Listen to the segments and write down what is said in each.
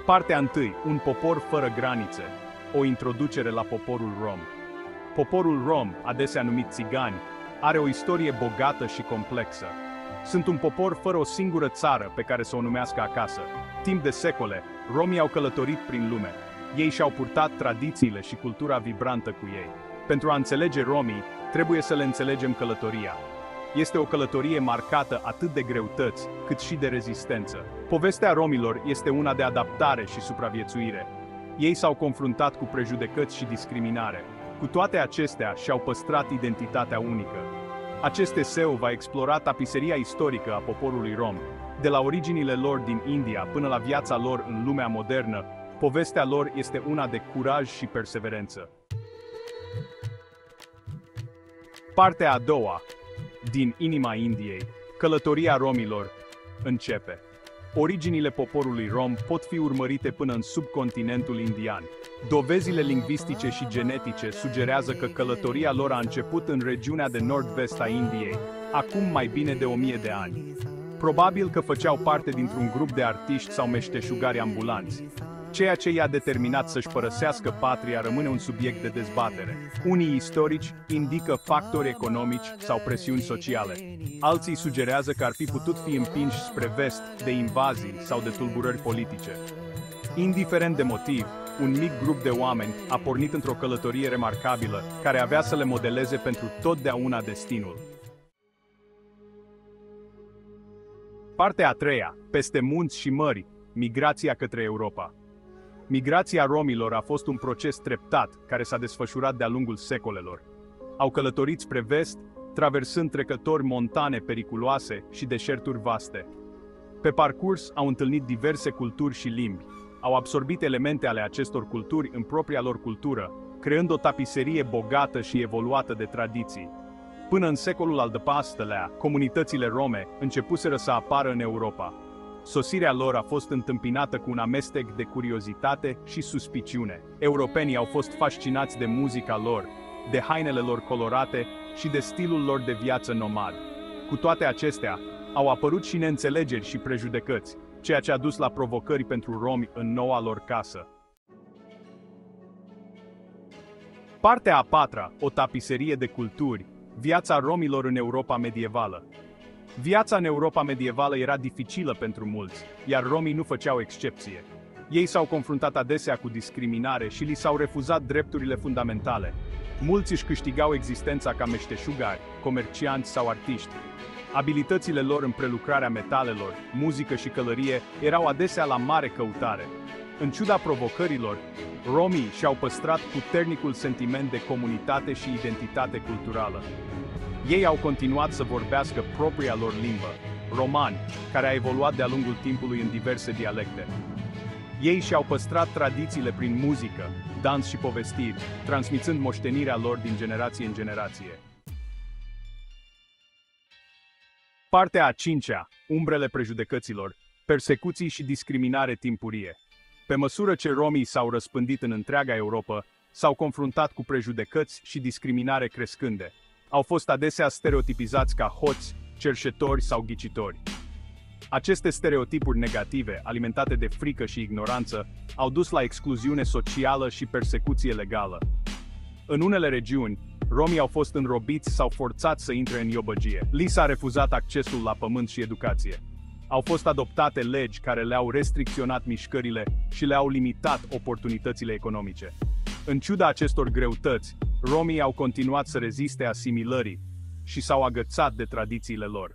Partea 1. Un popor fără granițe. O introducere la poporul rom. Poporul rom, adesea numit țigani, are o istorie bogată și complexă. Sunt un popor fără o singură țară pe care să o numească acasă. Timp de secole, romii au călătorit prin lume. Ei și-au purtat tradițiile și cultura vibrantă cu ei. Pentru a înțelege romii, trebuie să le înțelegem călătoria. Este o călătorie marcată atât de greutăți, cât și de rezistență. Povestea romilor este una de adaptare și supraviețuire. Ei s-au confruntat cu prejudecăți și discriminare. Cu toate acestea, și-au păstrat identitatea unică. Acest eseu va explora tapiseria istorică a poporului rom. De la originile lor din India până la viața lor în lumea modernă, povestea lor este una de curaj și perseverență. Partea a doua, din inima Indiei, călătoria romilor, începe. Originile poporului rom pot fi urmărite până în subcontinentul indian. Dovezile lingvistice și genetice sugerează că călătoria lor a început în regiunea de nord-vest a Indiei, acum mai bine de 1000 de ani. Probabil că făceau parte dintr-un grup de artiști sau meșteșugari ambulanți. Ceea ce i-a determinat să-și părăsească patria rămâne un subiect de dezbatere. Unii istorici indică factori economici sau presiuni sociale. Alții sugerează că ar fi putut fi împinși spre vest de invazii sau de tulburări politice. Indiferent de motiv, un mic grup de oameni a pornit într-o călătorie remarcabilă, care avea să le modeleze pentru totdeauna destinul. Partea a treia, peste munți și mări, migrația către Europa. Migrația romilor a fost un proces treptat, care s-a desfășurat de-a lungul secolelor. Au călătorit spre vest, traversând trecători montane periculoase și deșerturi vaste. Pe parcurs au întâlnit diverse culturi și limbi. Au absorbit elemente ale acestor culturi în propria lor cultură, creând o tapiserie bogată și evoluată de tradiții. Până în secolul al XIV-lea, comunitățile rome începuseră să apară în Europa. Sosirea lor a fost întâmpinată cu un amestec de curiozitate și suspiciune. Europenii au fost fascinați de muzica lor, de hainele lor colorate și de stilul lor de viață nomad. Cu toate acestea, au apărut și neînțelegeri și prejudecăți, ceea ce a dus la provocări pentru romi în noua lor casă. Partea a patra, o tapiserie de culturi, viața romilor în Europa medievală. Viața în Europa medievală era dificilă pentru mulți, iar romii nu făceau excepție. Ei s-au confruntat adesea cu discriminare și li s-au refuzat drepturile fundamentale. Mulți își câștigau existența ca meșteșugari, comercianți sau artiști. Abilitățile lor în prelucrarea metalelor, muzică și călărie erau adesea la mare căutare. În ciuda provocărilor, romii și-au păstrat puternicul sentiment de comunitate și identitate culturală. Ei au continuat să vorbească propria lor limbă, romani, care a evoluat de-a lungul timpului în diverse dialecte. Ei și-au păstrat tradițiile prin muzică, dans și povestiri, transmițând moștenirea lor din generație în generație. Partea a cincea, umbrele prejudecăților, persecuții și discriminare timpurie. Pe măsură ce romii s-au răspândit în întreaga Europa, s-au confruntat cu prejudecăți și discriminare crescânde. Au fost adesea stereotipizați ca hoți, cerșetori sau ghicitori. Aceste stereotipuri negative, alimentate de frică și ignoranță, au dus la excluziune socială și persecuție legală. În unele regiuni, romii au fost înrobiți sau forțați să intre în iobăgie. Li s-a refuzat accesul la pământ și educație. Au fost adoptate legi care le-au restricționat mișcările și le-au limitat oportunitățile economice. În ciuda acestor greutăți, romii au continuat să reziste asimilării și s-au agățat de tradițiile lor.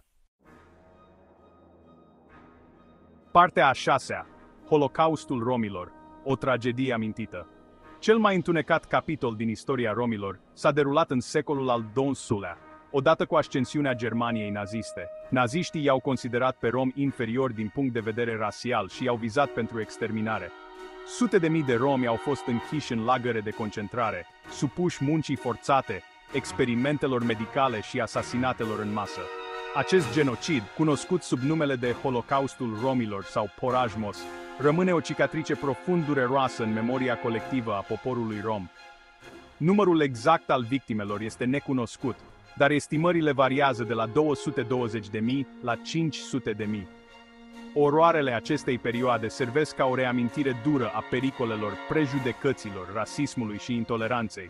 Partea a șasea, Holocaustul romilor, o tragedie amintită. Cel mai întunecat capitol din istoria romilor s-a derulat în secolul al XII-lea, odată cu ascensiunea Germaniei naziste. Naziștii i-au considerat pe romi inferiori din punct de vedere rasial și i-au vizat pentru exterminare. Sute de mii de romi au fost închiși în lagăre de concentrare, supuși muncii forțate, experimentelor medicale și asasinatelor în masă. Acest genocid, cunoscut sub numele de Holocaustul romilor sau Porajmos, rămâne o cicatrice profund dureroasă în memoria colectivă a poporului rom. Numărul exact al victimelor este necunoscut, dar estimările variază de la 220.000 la 500.000. Oroarele acestei perioade servesc ca o reamintire dură a pericolelor, prejudecăților, rasismului și intoleranței.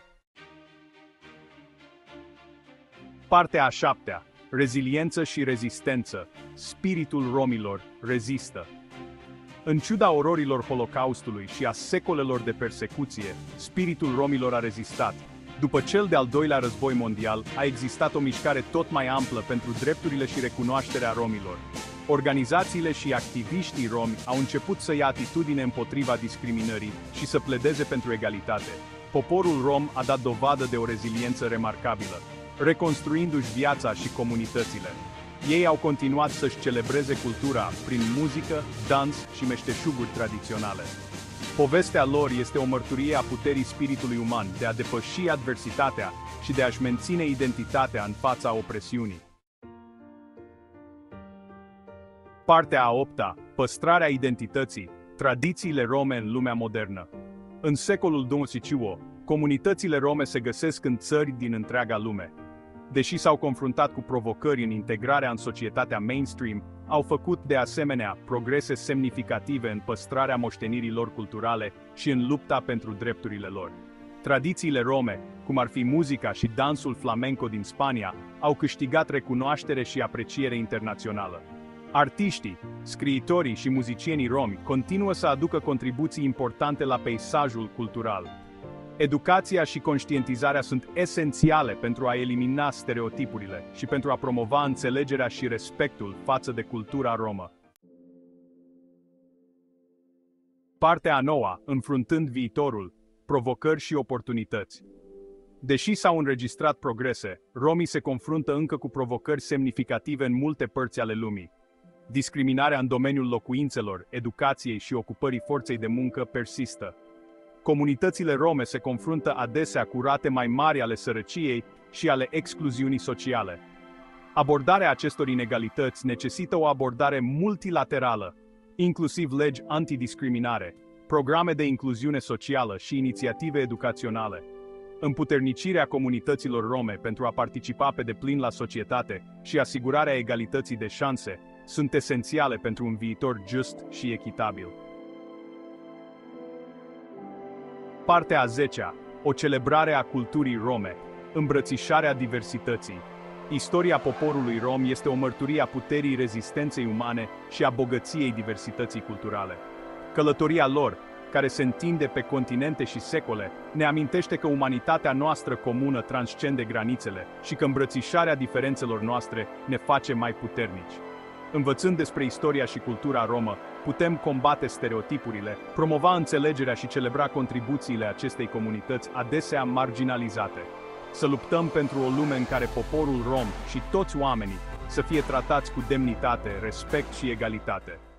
Partea a 7-a. Reziliență și rezistență. Spiritul romilor rezistă. În ciuda ororilor Holocaustului și a secolelor de persecuție, spiritul romilor a rezistat. După cel de-al doilea război mondial, a existat o mișcare tot mai amplă pentru drepturile și recunoașterea romilor. Organizațiile și activiștii romi au început să ia atitudine împotriva discriminării și să pledeze pentru egalitate. Poporul rom a dat dovadă de o reziliență remarcabilă, reconstruindu-și viața și comunitățile. Ei au continuat să-și celebreze cultura prin muzică, dans și meșteșuguri tradiționale. Povestea lor este o mărturie a puterii spiritului uman de a depăși adversitatea și de a-și menține identitatea în fața opresiunii. Partea a 8-a. Păstrarea identității, tradițiile rome în lumea modernă. În secolul XXI, comunitățile rome se găsesc în țări din întreaga lume. Deși s-au confruntat cu provocări în integrarea în societatea mainstream, au făcut de asemenea progrese semnificative în păstrarea moștenirii lor culturale și în lupta pentru drepturile lor. Tradițiile rome, cum ar fi muzica și dansul flamenco din Spania, au câștigat recunoaștere și apreciere internațională. Artiștii, scriitorii și muzicienii romi continuă să aducă contribuții importante la peisajul cultural. Educația și conștientizarea sunt esențiale pentru a elimina stereotipurile și pentru a promova înțelegerea și respectul față de cultura romă. Partea a 9-a, înfruntând viitorul, provocări și oportunități. Deși s-au înregistrat progrese, romii se confruntă încă cu provocări semnificative în multe părți ale lumii. Discriminarea în domeniul locuințelor, educației și ocupării forței de muncă persistă. Comunitățile rome se confruntă adesea cu rate mai mari ale sărăciei și ale excluziunii sociale. Abordarea acestor inegalități necesită o abordare multilaterală, inclusiv legi antidiscriminare, programe de incluziune socială și inițiative educaționale. Împuternicirea comunităților rome pentru a participa pe deplin la societate și asigurarea egalității de șanse sunt esențiale pentru un viitor just și echitabil. Partea a 10-a. O celebrare a culturii rome, îmbrățișarea diversității. Istoria poporului rom este o mărturie a puterii rezistenței umane și a bogăției diversității culturale. Călătoria lor, care se întinde pe continente și secole, ne amintește că umanitatea noastră comună transcende granițele și că îmbrățișarea diferențelor noastre ne face mai puternici. Învățând despre istoria și cultura romă, putem combate stereotipurile, promova înțelegerea și celebra contribuțiile acestei comunități adesea marginalizate. Să luptăm pentru o lume în care poporul rom și toți oamenii să fie tratați cu demnitate, respect și egalitate.